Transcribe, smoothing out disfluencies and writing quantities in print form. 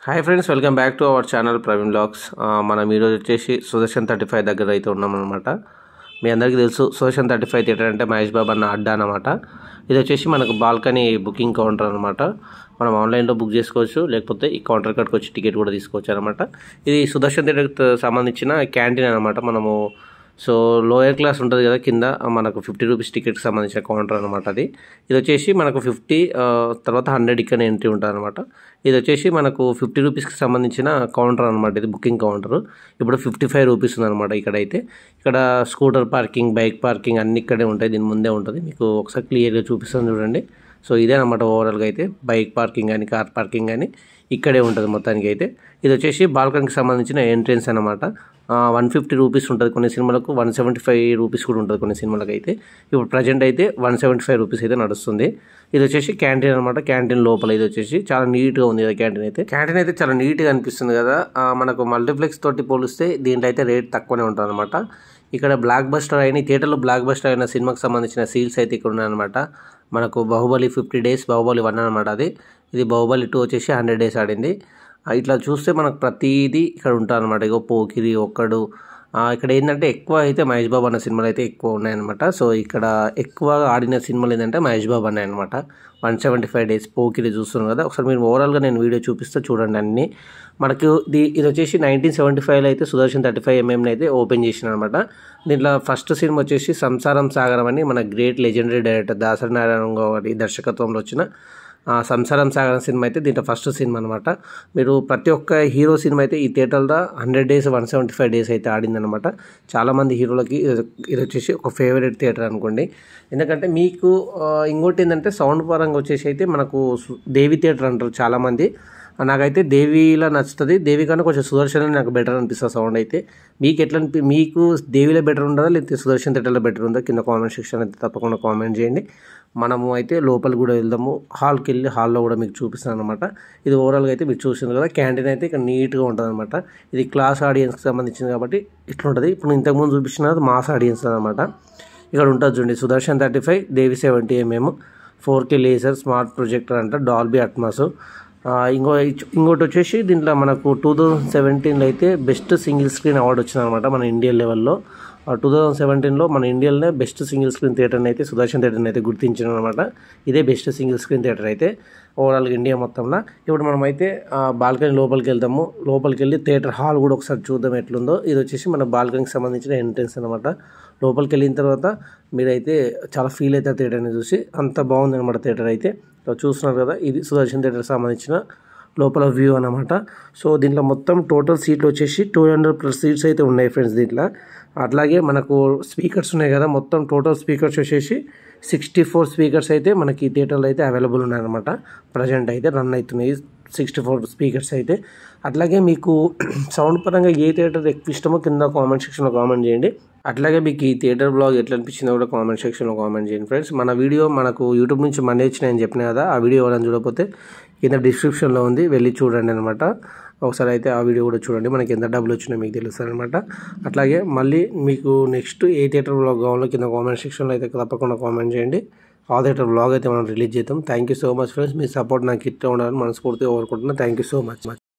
Hi friends, welcome back to our channel Praveen blogs. మనం ఈరోజు వచ్చేసి సుదర్శన్ 35 దగ్గర అయితే ఉన్నామన్నమాట. మీ అందరికీ తెలుసు సుదర్శన్ 35 థియేటర్ అంటే మహేష్ బాబు అన్న అడ్డా అనమాట. ఇది వచ్చేసి మనకు బాల్కనీ బుకింగ్ కౌంటర్ అనమాట. మనం ఆన్లైన్లో బుక్ చేసుకోవచ్చు, లేకపోతే ఈ కౌంటర్ కాడికి వచ్చి టికెట్ కూడా తీసుకోవచ్చు అనమాట. ఇది సుదర్శన్ థియేటర్కి సంబంధించిన క్యాంటీన్ అనమాట. మనము లోయర్ క్లాస్ ఉంటుంది కదా, కింద మనకు 50 రూపీస్ టికెట్కి సంబంధించిన కౌంటర్ అనమాట. ఇది వచ్చేసి మనకు 50 తర్వాత 100 ఇక్కడ ఎంట్రీ ఉంటుంది అనమాట. ఇది వచ్చేసి మనకు 50 రూపీస్కి సంబంధించిన కౌంటర్ అనమాట. ఇది బుకింగ్ కౌంటర్. ఇప్పుడు 55 రూపీస్ ఉందన్నమాట. ఇక్కడ స్కూటర్ పార్కింగ్, బైక్ పార్కింగ్ అన్ని ఇక్కడే ఉంటాయి. దీని ముందే ఉంటుంది. మీకు ఒకసారి క్లియర్గా చూపిస్తాను చూడండి. ఇదే అనమాట ఓవరాల్గా అయితే. బైక్ పార్కింగ్ కానీ, కార్ పార్కింగ్ కానీ ఇక్కడే ఉంటుంది మొత్తానికి అయితే. ఇది వచ్చేసి బాల్కనీకి సంబంధించిన ఎంట్రెన్స్ అనమాట. 150 రూపీస్ ఉంటుంది కొన్ని సినిమాలకు, 175 రూపీస్ కూడా ఉంటుంది కొన్ని సినిమాలకు అయితే. ఇప్పుడు ప్రజెంట్ అయితే 175 రూపీస్ అయితే నడుస్తుంది. ఇది వచ్చేసి క్యాంటీన్ అనమాట. క్యాంటీన్ లోపల ఇది వచ్చేసి చాలా నీట్గా ఉంది కదా క్యాంటీన్ అయితే. క్యాంటీన్ అయితే చాలా నీట్గా అనిపిస్తుంది కదా. మనకు మల్టీప్లెక్స్ తోటి పోలిస్తే దీంట్లో అయితే రేట్ తక్కువనే ఉంటుంది అనమాట. ఇక్కడ బ్లాక్ బస్టర్ అయిన థియేటర్లో బ్లాక్ బస్టర్ అయిన సినిమాకి సంబంధించిన సీల్స్ అయితే ఇక్కడ ఉన్నాయన్నమాట. మనకు బాహుబలి 50 days, బాహుబలి 1 అనమాట. ఇది బాహుబలి 2 వచ్చేసి 100 days ఆడింది. ఇట్లా చూస్తే మనకు ప్రతిదీ ఇక్కడ ఉంటుంది అనమాట. ఇగో పోకిరి ఒక్కడు. ఇక్కడ ఏంటంటే ఎక్కువ అయితే మహేష్ బాబు అన్న సినిమాలు అయితే ఎక్కువ ఉన్నాయన్నమాట. ఇక్కడ ఎక్కువ ఆడిన సినిమాలు ఏంటంటే మహేష్ బాబు అన్నాయి అనమాట. 175 days, పోకిరి చూస్తున్నాం కదా. ఒకసారి మీరు ఓవరాల్గా నేను వీడియో చూపిస్తే చూడండి అన్నీ. మనకు ఇది వచ్చేసి 1975లో అయితే సుదర్శన్ 35mm అయితే ఓపెన్ చేసిన అనమాట. దీంట్లో ఫస్ట్ సినిమా వచ్చేసి సంసారం సాగరం అని మన great legendary director Dasari Narayana గారి దర్శకత్వంలో వచ్చిన సంసారం సాగరం సినిమా అయితే దీంట్లో ఫస్ట్ సినిమా అనమాట. మీరు ప్రతి ఒక్క హీరో సినిమా అయితే ఈ థియేటర్లో 100 days, 175 days అయితే ఆడిందనమాట. చాలామంది హీరోలకి ఇది వచ్చేసి ఒక ఫేవరెట్ థియేటర్ అనుకోండి. ఎందుకంటే మీకు ఇంకోటి ఏంటంటే సౌండ్ పరంగా వచ్చేసి అయితే మనకు దేవి థియేటర్ అంటారు చాలామంది. నాకైతే దేవిలా నచ్చుతుంది. దేవి కన్నా కొంచెం సుదర్శన్ నాకు బెటర్ అనిపిస్తుంది సౌండ్ అయితే. మీకు దేవిలో బెటర్ ఉండదా, లేకపోతే సుదర్శన్ థియేటర్లో బెటర్ ఉందా? కింద కామెంట్ సెక్షన్ అయితే తప్పకుండా కామెంట్ చేయండి. మనము అయితే లోపలికి కూడా వెళ్దాము. హాల్కి వెళ్ళి హాల్లో కూడా మీకు చూపిస్తాను అనమాట. ఇది ఓవరాల్గా అయితే మీరు చూసింది కదా. క్యాంటీన్ అయితే ఇక్కడ నీట్గా ఉంటుంది అనమాట. ఇది క్లాస్ ఆడియన్స్కి సంబంధించింది కాబట్టి ఇట్లా ఉంటుంది. ఇప్పుడు ఇంతకుముందు చూపించిన మాస్ ఆడియన్స్ అనమాట. ఇక్కడ ఉంటుంది చూడండి, Sudarshan 35, Devi 70mm, 4K laser smart projector అంట, డాల్బీ అట్మాస్. ఇంకోటి వచ్చేసి దీంట్లో మనకు 2017లో అయితే బెస్ట్ సింగిల్ స్క్రీన్ అవార్డు వచ్చింది అనమాట మన ఇండియన్ లెవెల్లో. 2017లో మన ఇండియాలోనే బెస్ట్ సింగిల్ స్క్రీన్ థియేటర్ని అయితే సుదర్శన్ థియేటర్ని అయితే గుర్తించారు అనమాట. ఇదే బెస్ట్ సింగిల్ స్క్రీన్ థియేటర్ అయితే ఓవరాల్గా ఇండియా మొత్తంలో. ఇప్పుడు మనం అయితే బాల్కనీ లోపలికి వెళ్దాము. లోపలికి వెళ్ళి థియేటర్ హాల్ కూడా ఒకసారి చూద్దాం ఎట్లుందో. ఇది వచ్చేసి మన బాల్కనీకి సంబంధించిన ఎంట్రెన్స్ అనమాట. లోపలికి వెళ్ళిన తర్వాత మీరైతే చాలా ఫీల్ అవుతారు థియేటర్ని చూసి. అంత బాగుంది అనమాట థియేటర్ అయితే. చూస్తున్నారు కదా, ఇది సుదర్శన్ థియేటర్కి సంబంధించిన లోపల వ్యూ అనమాట. దీంట్లో మొత్తం టోటల్ సీట్లు వచ్చేసి 200+ సీట్స్ అయితే ఉన్నాయి ఫ్రెండ్స్ దీంట్లో. అట్లాగే మనకు స్పీకర్స్ ఉన్నాయి కదా, మొత్తం టోటల్ స్పీకర్స్ వచ్చేసి 64 స్పీకర్స్ అయితే మనకి ఈ థియేటర్లో అయితే అవైలబుల్ ఉన్నాయన్నమాట. ప్రజెంట్ అయితే రన్ అవుతున్నాయి 64 స్పీకర్స్ అయితే. అట్లాగే మీకు సౌండ్ పరంగా ఏ థియేటర్ ఎక్కువ ఇష్టమో కింద కామెంట్ సెక్షన్లో కామెంట్ చేయండి. అట్లాగే మీకు ఈ థియేటర్ బ్లాగ్ ఎట్లా అనిపించిందో కూడా కామెంట్ సెక్షన్లో కామెంట్ చేయండి ఫ్రెండ్స్. మన వీడియో మనకు యూట్యూబ్ నుంచి మనీ వచ్చినాయని చెప్పినా కదా, ఆ వీడియో ఎవరైనా చూడకపోతే కింద డిస్క్రిప్షన్లో ఉంది, వెళ్ళి చూడండి అనమాట. ఒకసారి అయితే ఆ వీడియో కూడా చూడండి, మనకి ఎంత డబ్బులు వచ్చినాయో మీకు తెలుస్తుంది అనమాట. అట్లాగే మళ్ళీ మీకు నెక్స్ట్ ఏ థియేటర్ బ్లాగ్ కావాలో కింద కామెంట్ సెక్షన్లో అయితే తప్పకుండా కామెంట్ చేయండి. ఆ థియేటర్ బ్లాగ్ అయితే మనం రిలీజ్ చేద్దాం. Thank you so much friends. మీ సపోర్ట్ నాకు ఇట్లా ఉండాలని మనస్ఫూర్తిగా కోరుకుంటున్నాను. Thank you so much.